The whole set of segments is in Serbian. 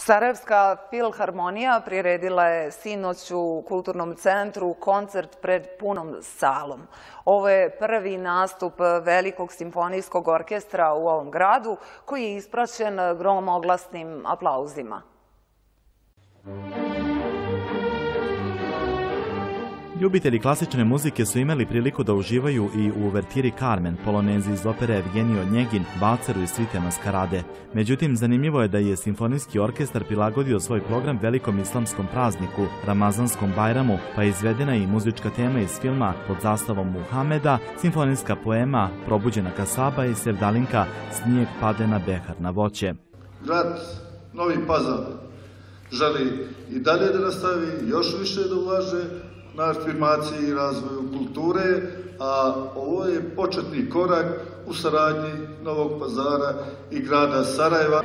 Sarajevska filharmonija priredila je sinoć u Kulturnom centru koncert pred punom salom. Ovo je prvi nastup velikog simfonijskog orkestra u ovom gradu, koji je ispraćen gromoglasnim aplauzima. Ljubitelji klasične muzike su imali priliku da uživaju i u uvertiri Carmen, polonezi iz opere Evgenij Onjegin, valceru i svite Maskarade. Međutim, zanimljivo je da je simfonijski orkestar prilagodio svoj program velikom islamskom prazniku, Ramazanskom Bajramu, pa je izvedena i muzička tema iz filma Pod zastavom Muhameda, simfonijska poema Probuđena kasaba i sevdalinka Snijeg pade na behar na voće. Grad Novi Pazar želi i dalje da nastavi, još više da ulaže na afirmaciji i razvoju kulture, a ovo je početni korak u saradnji Novog Pazara i grada Sarajeva.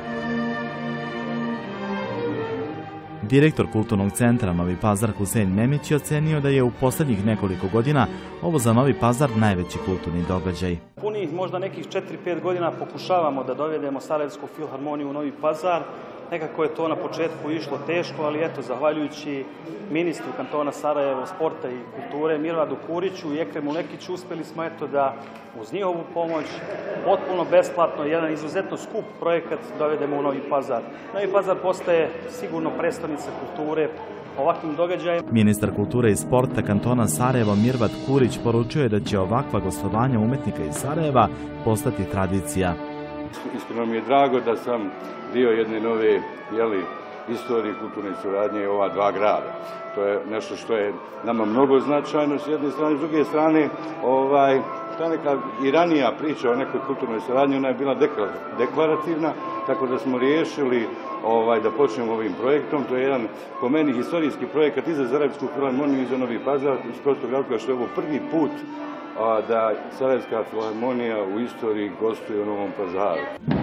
Direktor Kulturnog centra Novi Pazar Husein Memić je ocenio da je u posljednjih nekoliko godina ovo za Novi Pazar najveći kulturni događaj. Punih možda nekih 4-5 godina pokušavamo da dovedemo Sarajevsku filharmoniju u Novi Pazar. Nekako je to na početku išlo teško, ali eto, zahvaljujući ministru kantona Sarajevo, sporta i kulture, Mirvadu Kuriću i Ekremu Lekiću, uspjeli smo eto da uz njihovu pomoć, potpuno besplatno, jedan izuzetno skup projekat dovedemo u Novi Pazar. Novi Pazar postaje sigurno prestonica kulture ovakvim događajima. Ministar kulture i sporta kantona Sarajevo Mirvad Kurić poručio je da će ovakva gostovanja umetnika iz Sarajeva postati tradicija. Iskreno mi je drago da sam dio jedne nove istorije kulturne suradnje ova dva grada. To je nešto što je nama mnogo značajno s jedne strane, s druge strane ta neka i ranija priča o nekoj kulturnoj suradnji, ona je bila deklarativna, tako da smo riješili da počnemo ovim projektom. To je jedan, po meni, historijski projekat i za Sarajevsku filharmoniju i za Novi Pazar, iz prostog razloga što je ovo prvi put da Sarajevska filharmonija u istoriji gostuje u Novom Pazaru.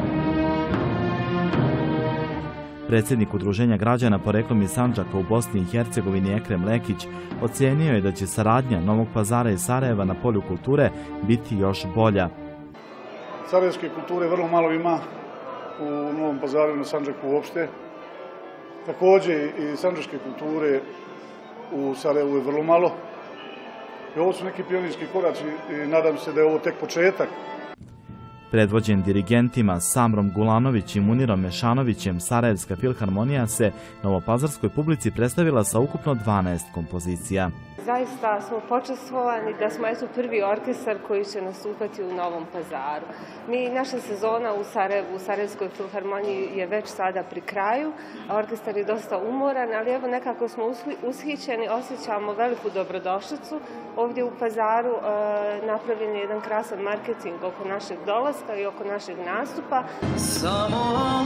Predsjednik Udruženja građana poreklom iz Sandžaka u Bosni i Hercegovini Ekrem Lekić ocenio je da će saradnja Novog Pazara i Sarajeva na polju kulture biti još bolja. Sarajevske kulture vrlo malo ima u Novom Pazaru i na Sandžaku uopšte. Također i sandžačke kulture u Sarajevu je vrlo malo. I ovo su neki pionirski koraci i nadam se da je ovo tek početak. Predvođen dirigentima Samrom Gulanović i Munirom Mešanovićem, Sarajevska filharmonija se novopazarskoj publici predstavila sa ukupno 12 kompozicija. Zaista smo počastvovani da smo prvi orkestar koji će nastupati u Novom Pazaru. Naša sezona u Sarajevu, u Sarajevskoj filharmoniji je već sada pri kraju, a orkestar je dosta umoran, ali evo nekako smo ushićeni, osjećamo veliku dobrodošlicu. Ovdje u Pazaru napravljen je jedan krasan marketing oko našeg dolaska i oko našeg nastupa. Samo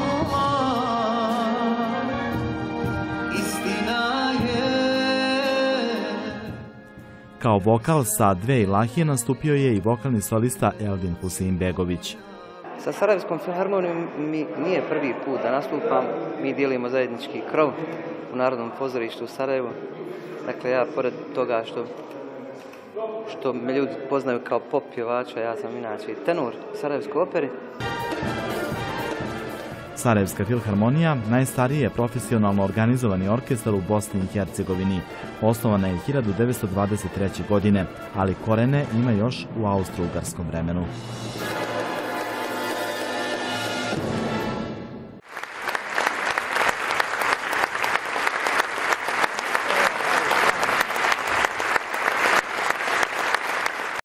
istina je. Kao vokal sa dve ilahije nastupio je i vokalni solista Eldin Husein-begović. Sa Sarajevskom filharmonijom mi nije prvi put da nastupam. Mi dijelimo zajednički krov u Narodnom pozorištu u Sarajevu. Dakle, ja pored toga što me ljudi poznaju kao pop pjevača, ja sam inače i tenor u Sarajevskoj operi. Sarajevska filharmonija najstariji je profesionalno organizovani orkestar u Bosni i Hercegovini. Osnovana je 1923. godine, ali korene ima još u austro-ugarskom vremenu.